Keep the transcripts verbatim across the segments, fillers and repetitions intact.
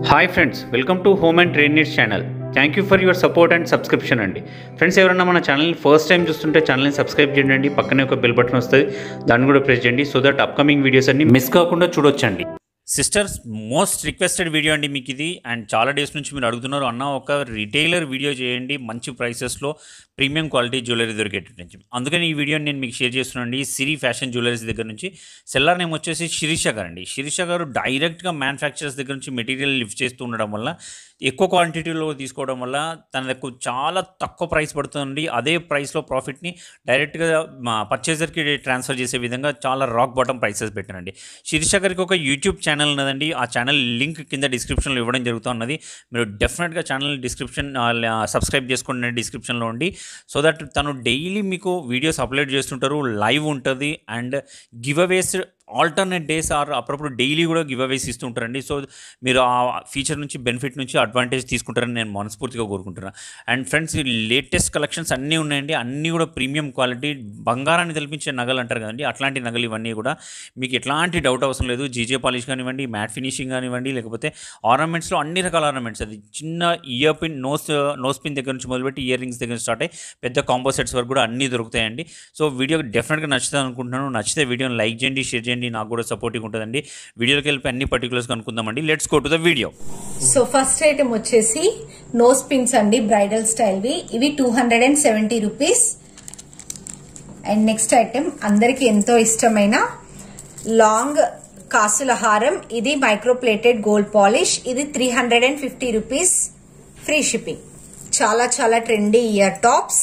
Hi friends, welcome to home and trade needs channel. Thank you for your support and subscription అండి. Friends, ఎవరైనా మన ఛానల్ని first time చూస్తుంటే ఛానల్ని subscribe చేయండి. పక్కనే ఒక బెల్ బటన్ వస్తుంది, దాన్ని కూడా ప్రెస్ చేయండి. సో దట్ అప్కమింగ్ వీడియోస్ అన్ని మిస్ కాకుండా చూడొచ్చండి. సిస్టర్స్, మోస్ట్ రిక్వెస్టెడ్ వీడియో అండి మీకు ఇది. అండ్ చాలా డేస్ నుంచి మీరు అడుగుతున్నారు, అన్న ఒక రిటైలర్ వీడియో చేయండి మంచి ప్రైసెస్లో ప్రీమియం క్వాలిటీ జ్యువెలరీ దొరికేటట్టు నుంచి. అందుకని ఈ వీడియోని నేను మీకు షేర్ చేస్తున్నానండి. సిరి ఫ్యాషన్ జ్యువెలరీస్ దగ్గర నుంచి. సెల్లర్ నేమ్ వచ్చేసి శిరీష గారు అండి. శిరీష గారు డైరెక్ట్గా మ్యానుఫ్యాక్చరర్స్ దగ్గర నుంచి మెటీరియల్ లిఫ్ట్ చేస్తూ ఉండడం వల్ల, ఎక్కువ క్వాంటిటీలో తీసుకోవడం వల్ల తనకు చాలా తక్కువ ప్రైస్ పడుతుంది. అదే ప్రైస్లో ప్రాఫిట్ని డైరెక్ట్గా పర్చేజర్కి ట్రాన్స్ఫర్ చేసే విధంగా చాలా రాక్ బాటమ్ ప్రైసెస్ పెట్టానండి. శిరీష గారికి ఒక యూట్యూబ్ ఛానల్ ఉన్నదండి. ఆ ఛానల్ లింక్ కింద డిస్క్రిప్షన్లో ఇవ్వడం జరుగుతున్నది. మీరు డెఫినెట్గా ఛానల్ డిస్క్రిప్షన్ సబ్స్క్రైబ్ చేసుకోండి డిస్క్రిప్షన్లో ఉండి. సో దట్ తను డైలీ మీకు వీడియోస్ అప్లోడ్ చేస్తుంటారు, లైవ్ ఉంటుంది. And giveaways alternate days or అప్పుడప్పుడు డైలీ కూడా గివ్ అవేస్ ఇస్తుంటారండి. సో మీరు ఆ ఫీచర్ నుంచి, బెనిఫిట్ నుంచి అడ్వాంటేజ్ తీసుకుంటారని నేను మనస్ఫూర్తిగా కోరుకుంటున్నాను. అండ్ ఫ్రెండ్స్, లేటెస్ట్ కలెక్షన్స్ అన్నీ ఉన్నాయండి. అన్నీ కూడా ప్రీమియం క్వాలిటీ, బంగారాన్ని తెలిపించే నగలు అంటారు కదండి, అట్లాంటి నగలు ఇవన్నీ కూడా. మీకు ఎట్లాంటి డౌట్ అవసరం లేదు. జీజే పాలిష్ కానివ్వండి, మ్యాట్ ఫినిషింగ్ కానివ్వండి, లేకపోతే ఆర్నమెంట్స్లో అన్ని రకాల ఆర్నమెంట్స్, అది చిన్న ear pin, nose nose pin దగ్గర నుంచి మొదలుపెట్టి ఇయర్ రింగ్స్ దగ్గర స్టార్ట్ అయ్యి పెద్ద కాంబో సెట్స్ వరకు కూడా అన్నీ దొరుకుతాయండి. సో వీడియో డెఫినెట్గా నచ్చుతుంది అనుకుంటున్నాను. నచ్చితే వీడియోని లైక్ చేయండి, షేర్ చేయండి, నాకు కూడా సపోర్టింగ్ ఉంటుందండి. వీడియోకి వెళ్ళి అన్ని పర్టికులర్స్ కనుక్కుందామండి. Let's go to the video. So first item వచ్చేసి నోస్ పిన్స్ అండి, బ్రైడల్ స్టైల్ వి. ఇవి two hundred and seventy rupees. And next item అందరికి ఎంతో ఇష్టమైన లాంగ్ కాసుల హారం. ఇది మైక్రో ప్లేటెడ్ గోల్డ్ పాలిష్. ఇది three hundred and fifty rupees, free shipping. చాలా చాలా ట్రెండీ ఇయర్ టాప్స్.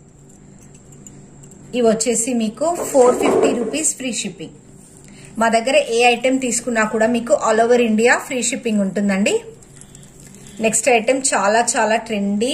ఇవి వచ్చేసి మీకు four fifty rupees, free shipping. మా దగ్గర ఏ ఐటెం తీసుకున్నా కూడా మీకు all over India free shipping ఉంటుందండి. నెక్స్ట్ ఐటెం చాలా చాలా trendy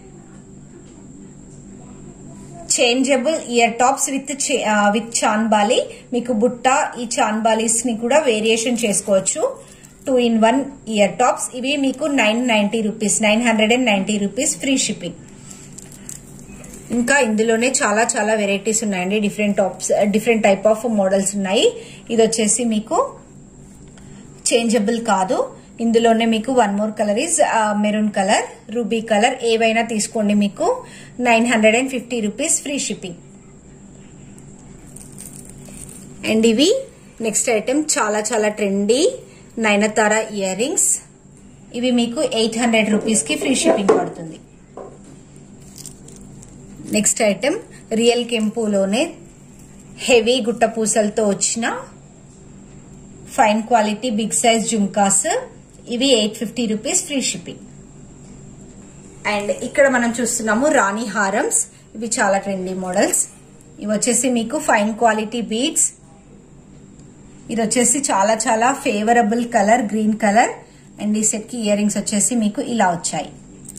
changeable ear tops with with chandbali. మీకు బుట్ట, ఈ చాన్బాలీస్ ని కూడా వేరియేషన్ చేసుకోవచ్చు. Two in one ear tops. ఇవి మీకు nine ninety rupees, nine hundred and ninety rupees, free shipping. ఇంకా ఇందులోనే చాలా చాలా వెరైటీస్ ఉన్నాయండి. Different tops, different type of models ఉన్నాయి. ఇది వచ్చేసి మీకు చేంజబుల్ కాదు. ఇందులోనే మీకు one more colour is maroon colour, ruby colour. ఏవైనా తీసుకోండి, మీకు nine hundred and fifty rupees, free shipping. And ఇవి నెక్స్ట్ ఐటెం చాలా చాలా ట్రెండీ నయనతార ఇయర్ రింగ్స్. ఇవి మీకు ఎయిట్ హండ్రెడ్ రూపీస్ కి ఫ్రీ షిప్పింగ్ పడుతుంది. నెక్స్ట్ ఐటెం రియల్ కెంపులోనే హెవీ గుట్ట పూసలతో వచ్చిన fine quality big size jhumkas. ఇవి eight fifty rupees, free shipping. And ఇక్కడ మనం చూస్తున్నాము రాణి హారమ్స్. ఇవి చాలా ట్రెండీ మోడల్స్. ఇవి వచ్చేసి మీకు ఫైన్ క్వాలిటీ బీడ్స్. ఇది వచ్చేసి చాలా చాలా favourable colour, green colour. And ఈ సెట్ కి ఇయర్ రింగ్స్ వచ్చేసి మీకు ఇలా వచ్చాయి.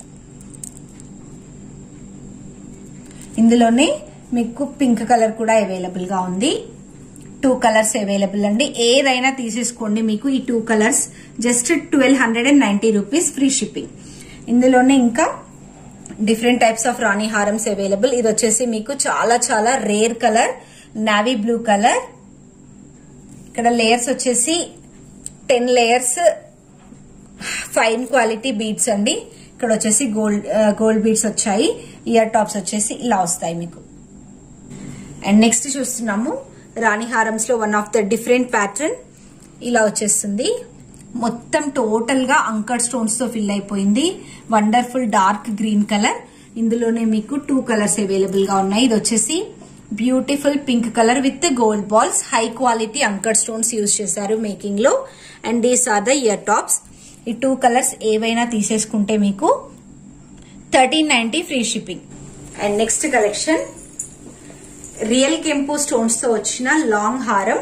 ఇందులోనే మీకు పింక్ కలర్ కూడా అవైలబుల్ గా ఉంది. టూ కలర్స్ అవైలబుల్ అండి. ఏదైనా తీసేసుకోండి, మీకు ఈ two colours just twelve hundred and ninety rupees, free shipping. ఇందులోనే ఇంకా డిఫరెంట్ టైప్స్ ఆఫ్ రాణి హారమ్స్ అవైలబుల్. ఇది వచ్చేసి మీకు చాలా చాలా rare colour, navy blue colour. ఇక్కడ లేయర్స్ వచ్చేసి ten layers fine quality beads అండి. ఇక్కడ వచ్చేసి గోల్డ్ గోల్డ్ బీడ్స్ వచ్చాయి. ఇయర్ టాప్స్ వచ్చేసి ఇలా వస్తాయి మీకు. అండ్ నెక్స్ట్ చూస్తున్నాము రాణి హారమ్స్ లో one of the different pattern. ఇలా వచ్చేస్తుంది. మొత్తం టోటల్ గా అంకర్ స్టోన్స్ తో ఫిల్ అయిపోయింది. Wonderful dark green colour. ఇందులోనే మీకు టూ కలర్స్ అవైలబుల్ గా ఉన్నాయి. ఇది వచ్చేసి beautiful pink colour with gold balls. High quality anchor stones use చేశారు మేకింగ్ లో. And these are the ear tops. ఈ టూ కలర్స్ ఏవైనా తీసేసుకుంటే మీకు thirteen ninety, free shipping. And next collection real కెంపు స్టోన్స్ తో వచ్చిన లాంగ్ హారం.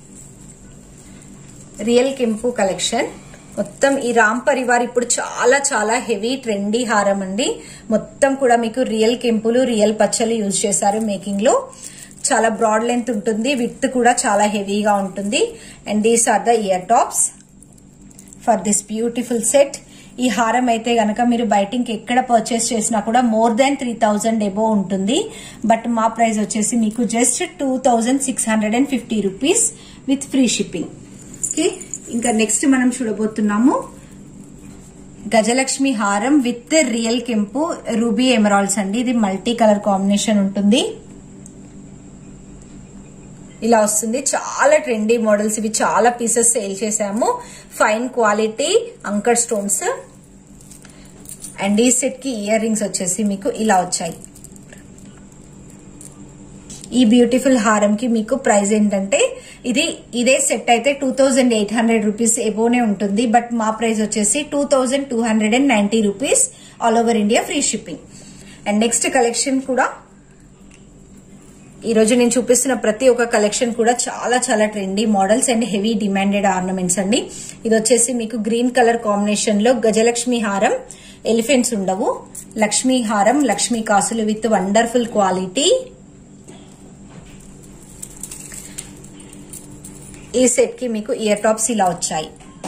రియల్ కెంపు కలెక్షన్ మొత్తం. ఈ రామ్ పరివార్ ఇప్పుడు చాలా చాలా హెవీ ట్రెండీ హారం అండి. మొత్తం కూడా మీకు రియల్ కెంపులు, రియల్ పచ్చలు యూజ్ చేశారు మేకింగ్ లో. చాలా బ్రాడ్ లెంత్ ఉంటుంది, విడ్త్ కూడా చాలా హెవీగా ఉంటుంది. And these are the ear tops for this beautiful set. ఈ హారం అయితే గనక మీరు బయట ఇంకెక్కడ పర్చేస్ చేసినా కూడా more than three thousand above ఉంటుంది. బట్ మా ప్రైస్ వచ్చేసి మీకు just two thousand six hundred and fifty rupees with free shipping. Okay, ఇంకా నెక్స్ట్ మనం చూడబోతున్నాము గజలక్ష్మి హారం విత్ రియల్ కెంపు రూబీ ఎమరాల్డ్స్ అండి. ఇది మల్టీ కలర్ కాంబినేషన్ ఉంటుంది. ఇలా వస్తుంది. చాలా ట్రెండీ మోడల్స్ ఇవి. చాలా పీసెస్ సేల్ చేసాము. Fine quality anchor stones. And ఈ సెట్ కి ఇయర్ రింగ్స్ వచ్చేసి మీకు ఇలా వచ్చాయి. ఈ బ్యూటిఫుల్ హారం కి మీకు ప్రైస్ ఏంటంటే ఇది ఇదే సెట్ అయితే two thousand eight hundred rupees ఎబోనే ఉంటుంది. బట్ మా ప్రైస్ వచ్చేసి two thousand two hundred and ninety rupees all over India free shipping. And next collection కూడా ఈ రోజు నేను చూపిస్తున్న ప్రతి ఒక్క కలెక్షన్ కూడా చాలా చాలా trendy models and heavy demanded ornaments అండి. ఇది వచ్చేసి మీకు గ్రీన్ కలర్ కాంబినేషన్ లో గజలక్ష్మి హారం, ఎలిఫెంట్స్ ఉండవు, లక్ష్మీ హారం, లక్ష్మీ కాసులు విత్ వండర్ఫుల్ క్వాలిటీ. ఈ సెట్ కి మీకు ఇయర్ టాప్స్ ఇలా వచ్చాయి.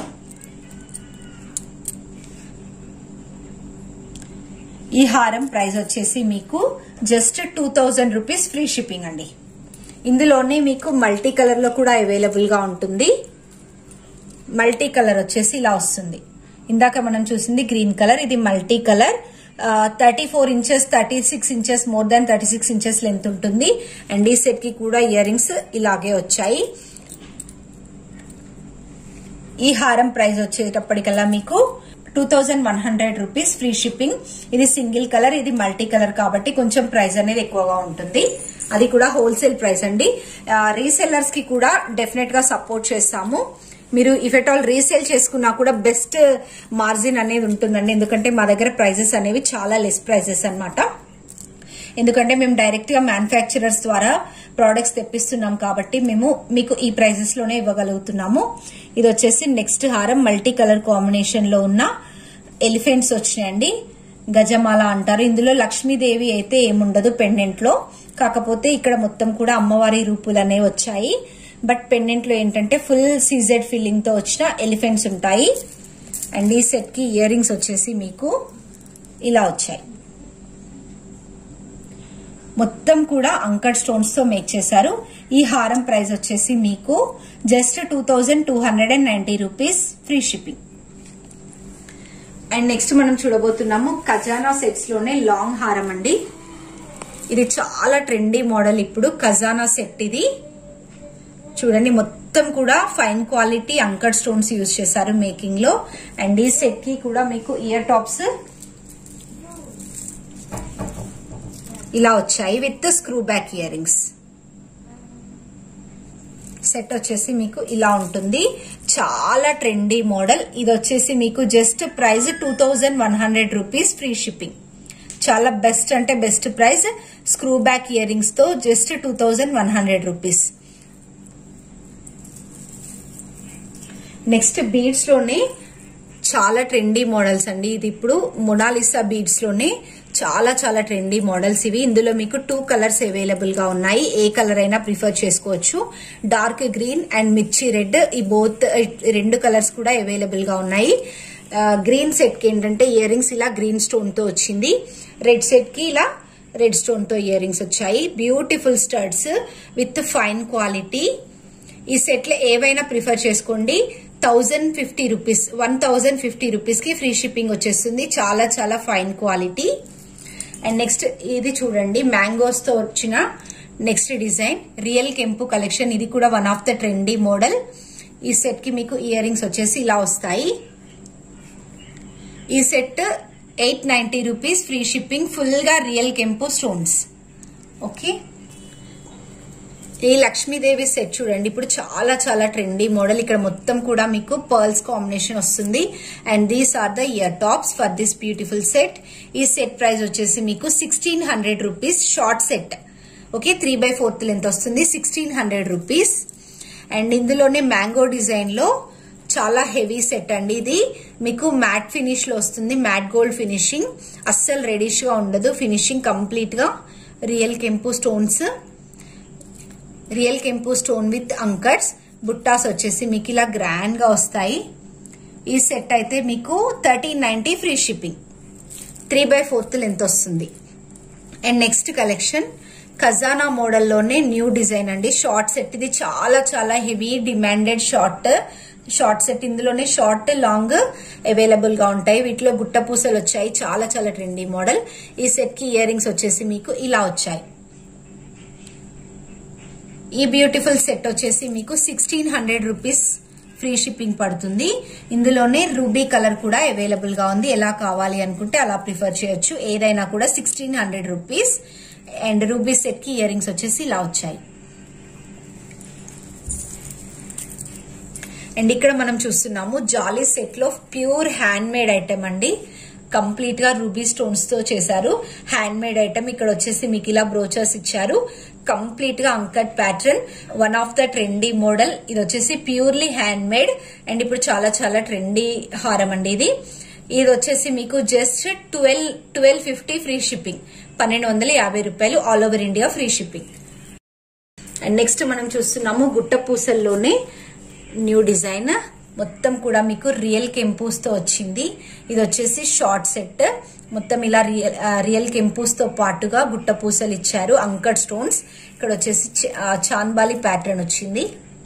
ఈ హారం ప్రైస్ వచ్చేసి మీకు just two thousand rupees free shipping అండి. ఇందులోనే మీకు మల్టీ కలర్ లో కూడా అవైలబుల్ గా ఉంటుంది. మల్టీ కలర్ వచ్చేసి ఇలా వస్తుంది. ఇందాక మనం చూసింది గ్రీన్ కలర్, ఇది multi colour. Thirty four inches thirty six inches more than thirty six inches length ఉంటుంది. అండ్ ఈ సెట్ కి కూడా ఇయర్ రింగ్స్ ఇలాగే వచ్చాయి. ఈ హారం ప్రైస్ వచ్చేటప్పటికల్లా మీకు two thousand one hundred rupees free shipping. ఇది సింగిల్ కలర్, ఇది మల్టీ కలర్ కాబట్టి కొంచెం ప్రైస్ అనేది ఎక్కువగా ఉంటుంది. అది కూడా హోల్సేల్ ప్రైస్ అండి. రీసెల్లర్స్ కి కూడా డెఫినెట్ గా సపోర్ట్ చేస్తాము. మీరు ఇఫ్ ఎట్ ఆల్ రీసేల్ చేసుకున్నా కూడా బెస్ట్ మార్జిన్ అనేది ఉంటుందండి. ఎందుకంటే మా దగ్గర ప్రైజెస్ అనేవి చాలా లెస్ ప్రైజెస్ అన్నమాట. ఎందుకంటే మేము డైరెక్ట్ గా మ్యానుఫ్యాక్చరర్స్ ద్వారా ప్రొడక్ట్స్ తెప్పిస్తున్నాం కాబట్టి మేము మీకు ఈ ప్రైజెస్ లోనే ఇవ్వగలుగుతున్నాము. ఇది వచ్చేసి నెక్స్ట్ హారం మల్టీ కలర్ కాంబినేషన్ లో ఉన్న ఎలిఫెంట్స్ వచ్చినాయండి. గజమాల అంటారు. ఇందులో లక్ష్మీదేవి అయితే ఏముండదు పెండెంట్ లో, కాకపోతే ఇక్కడ మొత్తం కూడా అమ్మవారి రూపులు అనేవి వచ్చాయి. బట్ పెండెంట్ లో ఏంటంటే ఫుల్ సీజెడ్ ఫిల్లింగ్ తో వచ్చిన ఎలిఫెంట్స్ ఉంటాయి. అండ్ ఈ సెట్ కి ఇయర్ రింగ్స్ వచ్చేసి మీకు ఇలా వచ్చాయి. మొత్తం కూడా అంకర్ స్టోన్స్ తో మేక్ చేశారు. ఈ హారం ప్రైస్ వచ్చేసి మీకు just two thousand two hundred and ninety rupees free shipping. And next మనం చూడబోతున్నాము ఖజానా సెట్స్ లోనే లాంగ్ హారం అండి. ఇది చాలా ట్రెండీ మోడల్ ఇప్పుడు ఖజానా సెట్. ఇది చూడండి మొత్తం కూడా fine quality anchor stones use చేశారు మేకింగ్ లో. అండ్ ఈ సెట్ కి కూడా మీకు ఇయర్ టాప్స్ ఇలా వచ్చాయి with screw back ear rings. Set వచ్చేసి మీకు ఇలా ఉంటుంది. చాలా ట్రెండీ మోడల్. ఇది వచ్చేసి మీకు just price two thousand one hundred rupees free shipping. చాలా బెస్ట్ అంటే best price. Screw back ear rings తో just two thousand one hundred rupees. Next beads లోనే చాలా ట్రెండీ మోడల్స్ అండి. ఇది ఇప్పుడు మొనాలిసా బీడ్స్ లోనే చాలా చాలా ట్రెండీ మోడల్స్ ఇవి. ఇందులో మీకు టూ కలర్స్ అవైలబుల్ గా ఉన్నాయి. ఏ కలర్ అయినా ప్రిఫర్ చేసుకోవచ్చు. డార్క్ గ్రీన్ అండ్ మిర్చి రెడ్, ఈ బోత్ రెండు కలర్స్ కూడా అవైలబుల్ గా ఉన్నాయి. గ్రీన్ సెట్ కి ఏంటంటే ఇయర్ రింగ్స్ ఇలా గ్రీన్ స్టోన్ తో వచ్చింది. రెడ్ సెట్ కి ఇలా రెడ్ స్టోన్ తో ఇయర్ రింగ్స్ వచ్చాయి. Beautiful studs with fine quality. ఈ సెట్ లో ఏవైనా ప్రిఫర్ చేసుకోండి. Thousand fifty rupees one thousand fifty rupees కి ఫ్రీ షిప్పింగ్ వచ్చేస్తుంది. చాలా చాలా ఫైన్ క్వాలిటీ. అండ్ నెక్స్ట్ ఇది చూడండి మ్యాంగోస్ తో వచ్చిన నెక్స్ట్ డిజైన్ రియల్ కెంపు కలెక్షన్. ఇది కూడా one of the trendy model. ఈ సెట్ కి మీకు ఇయర్ రింగ్స్ వచ్చేసి ఇలా వస్తాయి. ఈ set eight ninety rupees free shipping. Full గా రియల్ కెంపు స్టోన్స్. ఓకే, ఈ లక్ష్మీదేవి సెట్ చూడండి ఇప్పుడు చాలా చాలా ట్రెండీ మోడల్. ఇక్కడ మొత్తం కూడా మీకు పర్ల్స్ కాంబినేషన్ వస్తుంది. And these are the ear tops for this beautiful set. ఈ సెట్ ప్రైస్ వచ్చేసి మీకు sixteen hundred rupees. Short set. Okay, three by fourth length వస్తుంది. Sixteen hundred rupees. అండ్ ఇందులోనే మ్యాంగో డిజైన్ లో చాలా హెవీ సెట్ అండి. ఇది మీకు మ్యాట్ ఫినిష్ లో వస్తుంది. Matte gold finishing. అస్సలు రెడిష్ గా ఉండదు. ఫినిషింగ్ కంప్లీట్ గా రియల్ కెంపు స్టోన్స్. రియల్ కెంపు స్టోన్ విత్ అంకర్స్. బుట్టాస్ వచ్చేసి మీకు ఇలా గ్రాండ్ గా వస్తాయి. ఈ సెట్ అయితే మీకు thirteen ninety free shipping. Three by fourth length వస్తుంది. అండ్ నెక్స్ట్ కలెక్షన్ ఖజానా మోడల్లోనే న్యూ డిజైన్ అండి. Short set. ఇది చాలా చాలా heavy demanded short. Short set, ఇందులోనే షార్ట్ లాంగ్ అవైలబుల్ గా ఉంటాయి. వీటిలో గుట్ట పూసలు వచ్చాయి, చాలా చాలా ట్రెండీ మోడల్. ఈ సెట్ కి ఇయర్ రింగ్స్ వచ్చేసి మీకు ఇలా వచ్చాయి. ఈ బ్యూటిఫుల్ సెట్ వచ్చేసి మీకు sixteen hundred rupees free shipping పడుతుంది. ఇందులోనే రూబీ కలర్ కూడా అవైలబుల్ గా ఉంది. ఎలా కావాలి అనుకుంటే అలా ప్రిఫర్ చేయొచ్చు. ఏదైనా కూడా sixteen hundred rupees. And ruby set కి ఇయర్ రింగ్స్ వచ్చేసి ఇలా వచ్చాయి. అండ్ ఇక్కడ మనం చూస్తున్నాము జాలీ సెట్ లో ప్యూర్ హ్యాండ్ మేడ్ ఐటమ్ అండి. కంప్లీట్ గా రూబీ స్టోన్స్ తో చేశారు. Hand made item. ఇక్కడ వచ్చేసి మీకు ఇలా బ్రోచర్స్ ఇచ్చారు. కంప్లీట్ గా uncut pattern, one of the trendy model. ఇది వచ్చేసి ప్యూర్లీ హ్యాండ్ మేడ్ అండ్ ఇప్పుడు చాలా చాలా ట్రెండీ హారం అండి ఇది. ఇది వచ్చేసి మీకు just twelve twelve fifty free shipping, పన్నెండు వందల యాభై రూపాయలు all over India free shipping. And next మనం చూస్తున్నాము గుట్ట పూసల్లోనే న్యూ డిజైన్. మొత్తం కూడా మీకు రియల్ కెంపూస్ తో వచ్చింది. ఇది వచ్చేసి షార్ట్ సెట్. మొత్తం ఇలా రియల్ రియల్ కెంపూస్ తో పాటుగా గుట్ట పూసలు ఇచ్చారు, అంకట్ స్టోన్స్. ఇక్కడ వచ్చేసి చాంద్బాలి ప్యాటర్న్ వచ్చింది.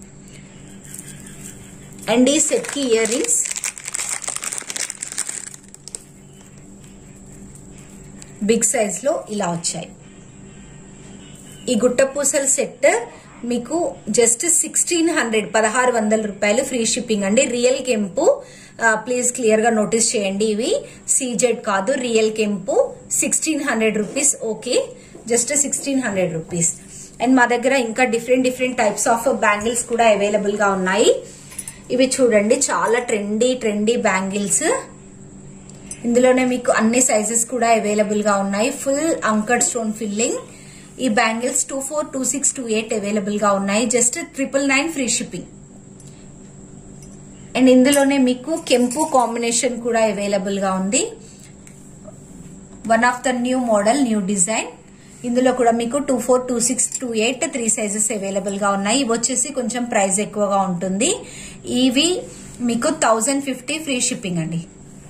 అండ్ ఈ సెట్ కి ఇయర్ రింగ్స్ బిగ్ సైజ్ లో ఇలా వచ్చాయి. ఈ గుట్ట పూసల సెట్ మీకు జస్ట్ సిక్స్టీన్ హండ్రెడ్ పదహారు వందల రూపాయలు ఫ్రీ షిప్పింగ్ అండి. రియల్ కెంపు, ప్లీజ్ క్లియర్ గా నోటీస్ చేయండి. ఇవి సీజెడ్ కాదు, రియల్ కెంపు. Sixteen hundred rupees. Okay, just sixteen hundred rupees. And మా దగ్గర ఇంకా different different types of bangles కూడా అవైలబుల్ గా ఉన్నాయి. ఇవి చూడండి, చాలా ట్రెండీ ట్రెండీ బ్యాంగిల్స్. ఇందులోనే మీకు అన్ని సైజెస్ కూడా అవైలబుల్ గా ఉన్నాయి. Full uncut stone filling. ఈ bangles two four two six two eight available గా ఉన్నాయి. Just triple nine free shipping. And ఇందులోనే మీకు కెంపు కాంబినేషన్ కూడా అవైలబుల్ గా ఉంది. One of the new model, new design. ఇందులో కూడా మీకు two four two six two eight three sizes available గా ఉన్నాయి. ఇవి వచ్చేసి కొంచెం ప్రైస్ ఎక్కువగా ఉంటుంది. ఇవి మీకు థౌజండ్ ఫిఫ్టీ ఫ్రీ షిప్పింగ్ అండి.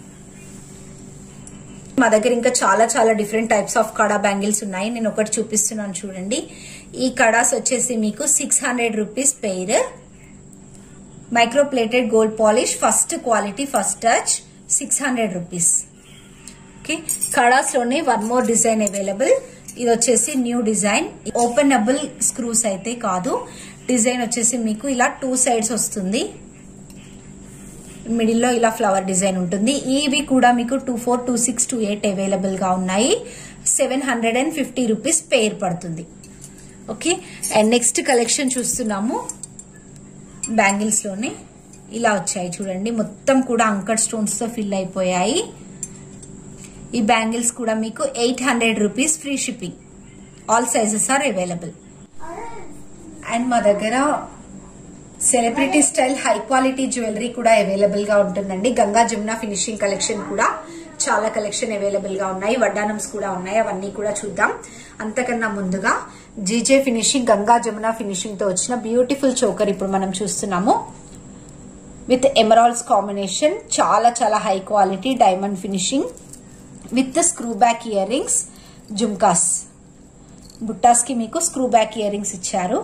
మా దగ్గర ఇంకా చాలా చాలా different types of kada bangles ఉన్నాయి. నేను ఒకటి చూపిస్తున్నాను చూడండి. ఈ కడాస్ వచ్చేసి మీకు six hundred rupees pair. Micro plated gold polish, first quality, first touch, six hundred rupees. Okay, kadas లోనే వన్ మోర్ డిజైన్ అవైలబుల్. ఇది వచ్చేసి న్యూ డిజైన్. ఓపెనబుల్ స్క్రూస్ అయితే కాదు. డిజైన్ వచ్చేసి మీకు ఇలా టూ సైడ్స్ వస్తుంది. మిడిల్ లో ఇలా ఫ్లవర్ డిజైన్ ఉంటుంది. ఇవి కూడా మీకు two four two six two eight available గా ఉన్నాయి. Seven hundred and fifty rupees pair పడుతుంది. ఓకే, అండ్ నెక్స్ట్ కలెక్షన్ చూస్తున్నాము. బ్యాంగిల్స్ లోనే ఇలా వచ్చాయి చూడండి. మొత్తం కూడా అంకట్ స్టోన్స్ తో ఫిల్ అయిపోయాయి. ఈ బ్యాంగిల్స్ కూడా మీకు eight hundred rupees free shipping. All sizes are available. And మా దగ్గర celebrity style high quality jewellery కూడా అవైలబుల్ గా ఉంటుందండి. గంగా జమున ఫినిషింగ్ కలెక్షన్ కూడా చాలా కలెక్షన్ అవైలబుల్ గా ఉన్నాయి. వడ్డానమ్స్ కూడా ఉన్నాయి. అవన్నీ కూడా చూద్దాం. అంతకన్నా ముందుగా GJ finishing, Ganga Jamuna finishing తో వచ్చిన బ్యూటిఫుల్ చోకర్ ఇప్పుడు మనం చూస్తున్నాము. విత్ ఎమరాల్డ్స్ కాంబినేషన్, చాలా చాలా high quality diamond finishing with screw back ear rings, jhumkas. బుట్టాస్ కి మీకు స్క్రూ బ్యాక్ ఇయర్ రింగ్స్ ఇచ్చారు.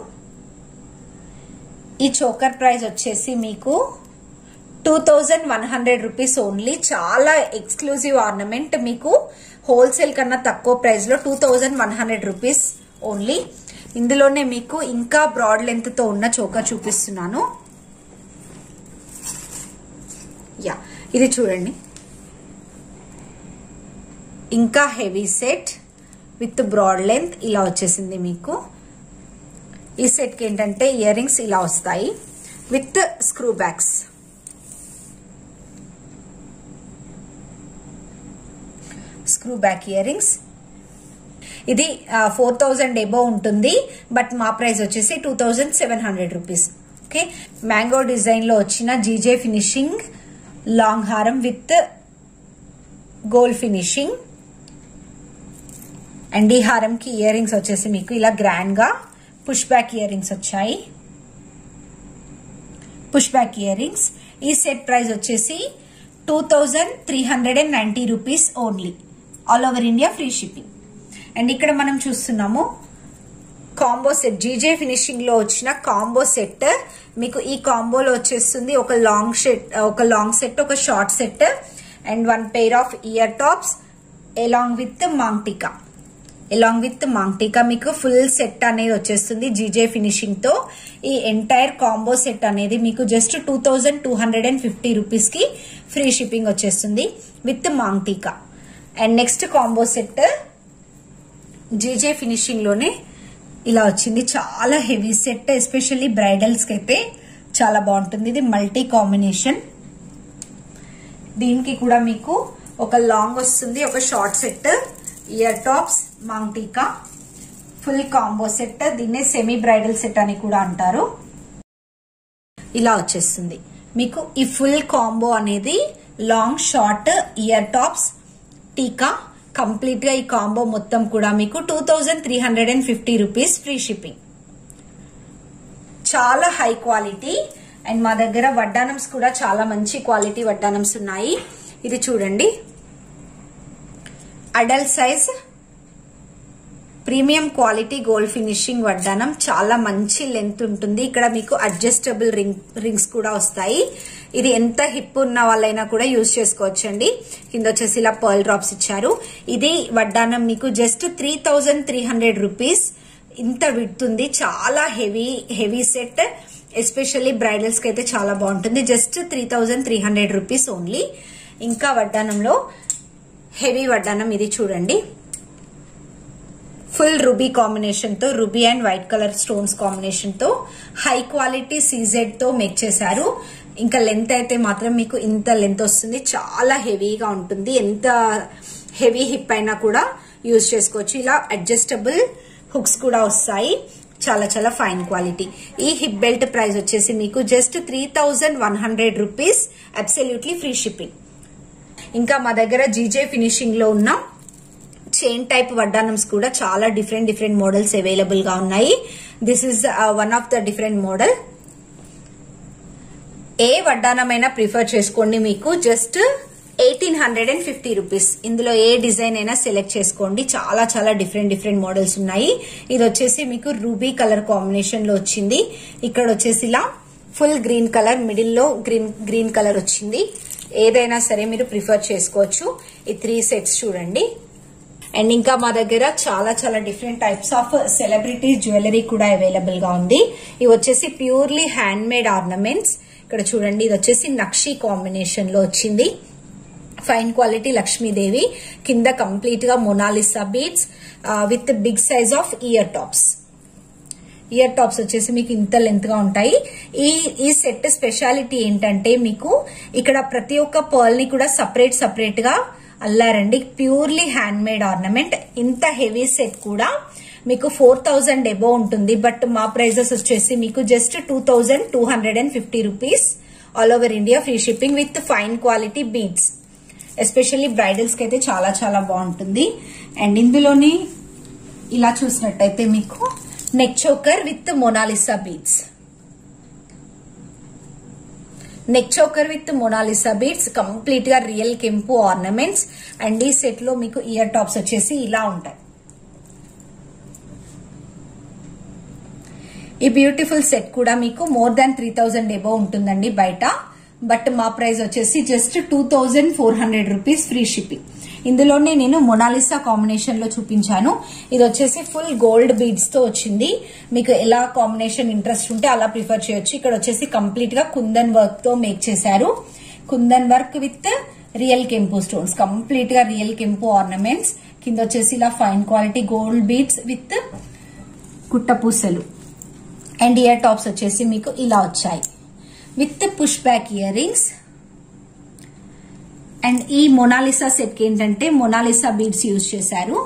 ఈ చోకర్ ప్రైస్ వచ్చేసి మీకు two thousand one hundred rupees only. చాలా ఎక్స్క్లూజివ్ ఆర్నమెంట్. మీకు హోల్సేల్ కన్నా తక్కువ ప్రైస్ లో two thousand one hundred rupees only. ఇందులోనే మీకు ఇంకా బ్రాడ్ లెంత్ తో ఉన్న చోకర్ చూపిస్తున్నాను. యా, ఇది చూడండి. ఇంకా heavy set with broad length ఇలా వచ్చేసింది మీకు. ఈ సెట్ కి ఏంటంటే ఇయర్ రింగ్స్ ఇలా వస్తాయి with screw backs. Screw back ear rings. ఇది ఫోర్ థౌజండ్ ఎబో ఉంటుంది. బట్ మా ప్రైస్ వచ్చేసి two thousand seven hundred rupees. Okay, mango design లో వచ్చిన జీజే ఫినిషింగ్ లాంగ్ హారం విత్ గోల్డ్ ఫినిషింగ్. అండ్ ఈ హారం కి ఇయర్ రింగ్స్ వచ్చేసి మీకు ఇలా గ్రాండ్ గా పుష్ బ్యాక్ ఇయర్ రింగ్స్ వచ్చాయి. Push back ear rings. ఈ సెట్ ప్రైస్ వచ్చేసి two thousand three hundred and ninety rupees only. All over India free shipping. And ఇక్కడ మనం చూస్తున్నాము కాంబో సెట్ జీజే ఫినిషింగ్ లో వచ్చిన కాంబో సెట్ మీకు ఈ కాంబోలో వచ్చేస్తుంది. ఒక లాంగ్ సెట్ ఒక లాంగ్ సెట్ ఒక short set and one pair of ear tops along with maangtikka along with maangtikka మీకు ఫుల్ సెట్ అనేది వచ్చేస్తుంది జీజే ఫినిషింగ్ తో. ఈ ఎంటైర్ కాంబో సెట్ అనేది మీకు just two thousand two hundred and fifty rupees కి ఫ్రీ షిప్పింగ్ వచ్చేస్తుంది with maangtikka. And next combo set GJ finishing లోనే ఇలా వచ్చింది. చాలా హెవీ సెట్, ఎస్పెషల్లీ బ్రైడల్స్ కి అయితే చాలా బాగుంటుంది. ఇది మల్టీ కాంబినేషన్. దీనికి కూడా మీకు ఒక లాంగ్ వస్తుంది, ఒక short set, ear tops, maangtikka, full combo set. దీన్నే సెమీ బ్రైడల్ సెట్ అని కూడా అంటారు. ఇలా వచ్చేస్తుంది మీకు ఈ ఫుల్ కాంబో అనేది long short ear tops tikka. Complete గా ఈ కాంబో మొత్తం కూడా మీకు two thousand three hundred and fifty rupees free shipping. చాలా హై క్వాలిటీ. అండ్ మా దగ్గర వడ్డానమ్స్ కూడా చాలా మంచి క్వాలిటీ వడ్డానమ్స్ ఉన్నాయి. ఇది చూడండి, adult size premium quality gold finishing వడ్డానం. చాలా మంచి లెంత్ ఉంటుంది. ఇక్కడ మీకు అడ్జస్టబుల్ రింగ్ రింగ్స్ కూడా వస్తాయి. ఇది ఎంత హిప్ ఉన్న వాళ్ళైనా కూడా యూజ్ చేసుకోవచ్చండి. కింద వచ్చేసి ఇలా పర్ల్ డ్రాప్స్ ఇచ్చారు. ఇది వడ్డానం మీకు just three thousand three hundred rupees ఇంత విడుతుంది. చాలా heavy heavy set, especially bridals కి అయితే చాలా బాగుంటుంది. Just three thousand three hundred rupees only. ఇంకా వడ్డానంలో హెవీ వడ్డానం ఇది చూడండి, ఫుల్ రూబీ కాంబినేషన్ తో, ruby and white colour stones combination తో హై క్వాలిటీ సీజెడ్ తో మేక్ చేశారు. ఇంకా లెంత్ అయితే మాత్రం మీకు ఇంత లెంత్ వస్తుంది. చాలా హెవీగా ఉంటుంది. ఎంత హెవీ హిప్ అయినా కూడా యూజ్ చేసుకోవచ్చు. ఇలా అడ్జస్టబుల్ హుక్స్ కూడా వస్తాయి. చాలా చాలా ఫైన్ క్వాలిటీ. ఈ హిప్ బెల్ట్ ప్రైస్ వచ్చేసి మీకు just three thousand one hundred rupees absolutely free shipping. ఇంకా మా దగ్గర జీజే ఫినిషింగ్ లో ఉన్న చైన్ టైప్ వడ్డానమ్స్ కూడా చాలా డిఫరెంట్ డిఫరెంట్ మోడల్స్ అవైలబుల్ గా ఉన్నాయి. This is one of the different model. ఏ వడ్డానమైనా ప్రిఫర్ చేసుకోండి. మీకు just eighteen hundred and fifty rupees. ఇందులో ఏ డిజైన్ అయినా సెలెక్ట్ చేసుకోండి. చాలా చాలా డిఫరెంట్ డిఫరెంట్ మోడల్స్ ఉన్నాయి. ఇది వచ్చేసి మీకు రూబీ కలర్ కాంబినేషన్ లో వచ్చింది. ఇక్కడ వచ్చేసి ఇలా ఫుల్ గ్రీన్ కలర్, మిడిల్ లో గ్రీన్ గ్రీన్ కలర్ వచ్చింది. ఏదైనా సరే మీరు ప్రిఫర్ చేసుకోవచ్చు. ఈ త్రీ సెట్స్ చూడండి. అండ్ ఇంకా మా దగ్గర చాలా చాలా different types of celebrity jewellery కూడా అవైలబుల్ గా ఉంది. ఇవి వచ్చేసి ప్యూర్లీ హ్యాండ్ మేడ్ ఆర్నమెంట్స్. ఇక్కడ చూడండి, ఇది వచ్చేసి నక్షి కాంబినేషన్ లో వచ్చింది. ఫైన్ క్వాలిటీ లక్ష్మీదేవి, కింద కంప్లీట్ గా Mona Lisa beads with big size of ear tops. Ear tops వచ్చేసి మీకు ఇంత లెంత్ గా ఉంటాయి. ఈ ఈ సెట్ స్పెషాలిటీ ఏంటంటే మీకు ఇక్కడ ప్రతి ఒక్క పర్ల్ ని కూడా సపరేట్ సపరేట్ గా అల్లారండి. Purely hand made ornament. ఇంత హెవీ సెట్ కూడా మీకు ఫోర్ థౌజండ్ ఎబో ఉంటుంది. బట్ మా ప్రైజెస్ వచ్చేసి మీకు just two thousand two hundred and fifty rupees all over India free shipping with fine quality beads. Especially bridals కి అయితే చాలా చాలా బాగుంటుంది. అండ్ ఇందులోని ఇలా చూసినట్టయితే మీకు neck choker with Mona Lisa beads. Neck choker with Mona Lisa beads, complete గా రియల్ కెంపు ఆర్నమెంట్స్. అండ్ ఈ సెట్ లో మీకు ఇయర్ టాప్స్ వచ్చేసి ఇలా ఉంటాయి. ఈ బ్యూటిఫుల్ సెట్ కూడా మీకు more than three thousand above ఉంటుందండి బయట. బట్ మా ప్రైస్ వచ్చేసి just two thousand four hundred rupees free shipping. ఇందులోనే నేను మొనాలిసా కాంబినేషన్ లో చూపించాను. ఇది వచ్చేసి ఫుల్ గోల్డ్ బీడ్స్ తో వచ్చింది. మీకు ఎలా కాంబినేషన్ ఇంట్రెస్ట్ ఉంటే అలా ప్రిఫర్ చేయొచ్చు. ఇక్కడ వచ్చేసి కంప్లీట్ గా కుందన్ వర్క్ తో మేక్ చేశారు. కుందన్ వర్క్ విత్ రియల్ కెంపు స్టోన్స్, కంప్లీట్ గా రియల్ కెంపు ఆర్నమెంట్స్. కింద వచ్చేసి ఇలా fine quality gold beads with కుట్టపూసలు. అండ్ ఇయర్ టాప్స్ వచ్చేసి మీకు ఇలా వచ్చాయి with push back ear rings. And ఈ మొనాలిసా సెట్ కి ఏంటంటే మొనాలిసా బీడ్స్ యూజ్ చేశారు.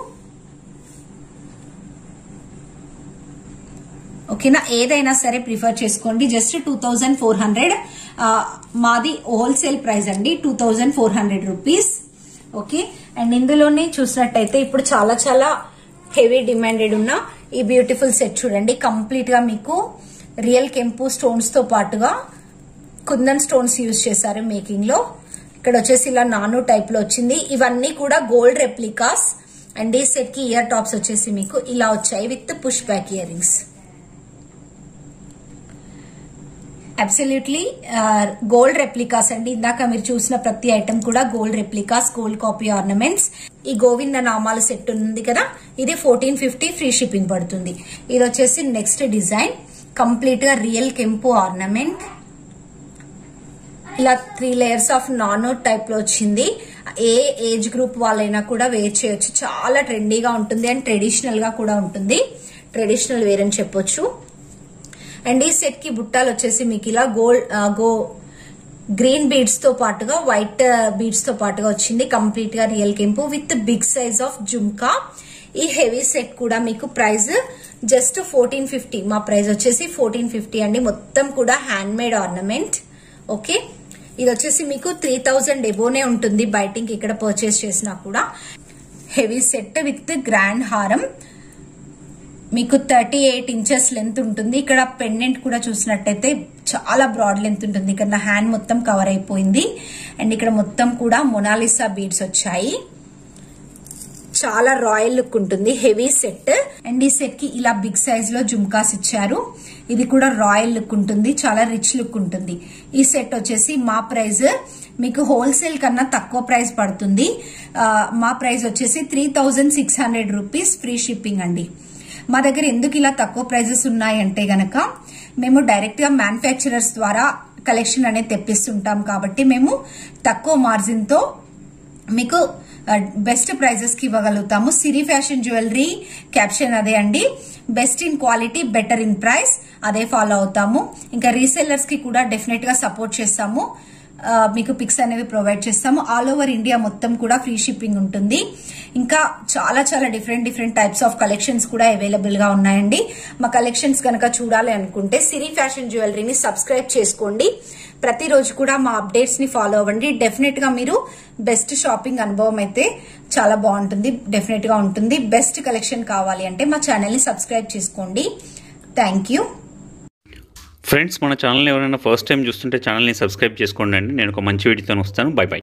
ఓకేనా, ఏదైనా సరే ప్రిఫర్ చేసుకోండి. Just two thousand four hundred మాది హోల్సేల్ ప్రైస్ అండి, two thousand four hundred rupees. Okay, and ఇందులోనే చూసినట్టయితే ఇప్పుడు చాలా చాలా హెవీ డిమాండెడ్ ఉన్న ఈ బ్యూటిఫుల్ సెట్ చూడండి. కంప్లీట్ గా మీకు రియల్ కెంపు స్టోన్స్ తో పాటుగా కుందన్ స్టోన్స్ యూజ్ చేశారు మేకింగ్ లో. ఇక్కడ వచ్చేసి ఇలా నాను టైప్ లో వచ్చింది. ఇవన్నీ కూడా గోల్డ్ రెప్లికాస్ అండ్ ఈ సెట్ కి ఇయర్ టాప్స్ వచ్చేసి మీకు ఇలా వచ్చాయి with push back year rings. Absolutely gold replicas అండి. ఇందాక మీరు చూసిన ప్రతి ఐటమ్ కూడా gold replicas, gold copy ornaments. ఈ గోవింద నామాల సెట్ ఉంది కదా, ఇది ఫోర్టీన్ ఫిఫ్టీ ఫ్రీ షిప్పింగ్ పడుతుంది. ఇది వచ్చేసి నెక్స్ట్ డిజైన్, కంప్లీట్ గా రియల్ కెంపు ఆర్నమెంట్. ఇలా three layers of nano type లో వచ్చింది. ఏ ఏజ్ గ్రూప్ వాళ్ళైనా కూడా వేర్ చేయొచ్చు. చాలా ట్రెండీగా ఉంటుంది అండ్ ట్రెడిషనల్ గా కూడా ఉంటుంది. ట్రెడిషనల్ వేర్ అని చెప్పొచ్చు. అండ్ ఈ సెట్ కి బుట్టాలు వచ్చేసి మీకు ఇలా గోల్డ్ గో గ్రీన్ బీడ్స్ తో పాటుగా వైట్ బీడ్స్ తో పాటుగా వచ్చింది. కంప్లీట్ గా రియల్ కెంపు with big size of jhumka. ఈ హెవీ సెట్ కూడా మీకు ప్రైస్ జస్ట్ ఫోర్టీన్ ఫిఫ్టీ. మా ప్రైస్ వచ్చేసి ఫోర్టీన్ ఫిఫ్టీ అండి. మొత్తం కూడా హ్యాండ్ మేడ్ ఆర్నమెంట్. ఓకే, ఇది వచ్చేసి మీకు త్రీ థౌజండ్ ఎబోనే ఉంటుంది బయటికి ఇక్కడ పర్చేస్ చేసినా కూడా. హెవీ సెట్ విత్ గ్రాండ్ హారం, మీకు థర్టీ ఎయిట్ ఇంచెస్ లెంత్ ఉంటుంది. ఇక్కడ పెండెంట్ కూడా చూసినట్టయితే చాలా బ్రాడ్ లెంత్ ఉంటుంది. ఇక్కడ నా హ్యాండ్ మొత్తం కవర్ అయిపోయింది. అండ్ ఇక్కడ మొత్తం కూడా మొనాలిసా బీడ్స్ వచ్చాయి. చాలా రాయల్ లుక్ ఉంటుంది. Heavy set. అండ్ ఈ సెట్ కి ఇలా బిగ్ సైజ్ లో జుమ్కాస్ ఇచ్చారు. ఇది కూడా రాయల్ లుక్ ఉంటుంది, చాలా రిచ్ లుక్ ఉంటుంది. ఈ సెట్ వచ్చేసి మా ప్రైస్ మీకు హోల్సేల్ కన్నా తక్కువ ప్రైస్ పడుతుంది. మా ప్రైస్ వచ్చేసి three thousand six hundred rupees free shipping అండి. మా దగ్గర ఎందుకు ఇలా తక్కువ ప్రైజెస్ ఉన్నాయంటే గనక మేము డైరెక్ట్ గా మ్యానుఫ్యాక్చరర్స్ ద్వారా కలెక్షన్ అనేది తెప్పిస్తుంటాం కాబట్టి మేము తక్కువ మార్జిన్ తో మీకు బెస్ట్ ప్రైజెస్ కి ఇవ్వగలుగుతాము. సిరి ఫ్యాషన్ జ్యువెలరీ క్యాప్షన్ అదే అండి, best in quality better in price, అదే ఫాలో అవుతాము. ఇంకా రీసెల్లర్స్ కి కూడా డెఫినెట్ గా సపోర్ట్ చేస్తాము. మీకు పిక్స్ అనేవి ప్రొవైడ్ చేస్తాము. ఆల్ ఓవర్ ఇండియా మొత్తం కూడా ఫ్రీ షిప్పింగ్ ఉంటుంది. ఇంకా చాలా చాలా different different types of collections కూడా అవైలబుల్ గా ఉన్నాయండి. మా కలెక్షన్స్ కనుక చూడాలి అనుకుంటే సిరి ఫ్యాషన్ జ్యువెలరీని సబ్స్క్రైబ్ చేసుకోండి. ప్రతిరోజు కూడా మా అప్డేట్స్ ని ఫాలో అవ్వండి. డెఫినెట్ గా మీరు బెస్ట్ షాపింగ్ అనుభవం అయితే చాలా బాగుంటుంది, డెఫినెట్ గా ఉంటుంది. బెస్ట్ కలెక్షన్ కావాలి అంటే మా ఛానల్ ని సబ్స్క్రైబ్ చేసుకోండి. Thank you friends. మన ఛానల్ ఎవరైనా ఫస్ట్ టైం చూస్తుంటే ఛానల్ని సబ్స్క్రైబ్ చేసుకోండి అండి. నేను ఒక మంచి వీడియోతో వస్తాను. Bye by.